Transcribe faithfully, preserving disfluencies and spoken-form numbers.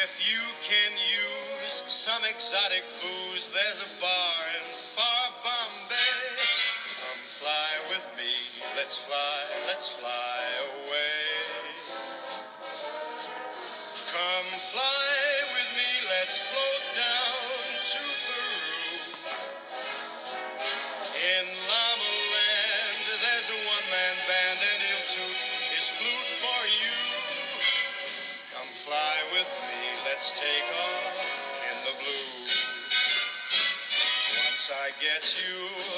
If you can use some exotic booze, there's a bar in far Bombay. Come fly with me, let's fly, let's fly away. Come fly with me, let's float down to Peru. In Llama Land, there's a one-man band and he'll toot his flute for you. Come fly with me, let's take off in the blue. Once I get you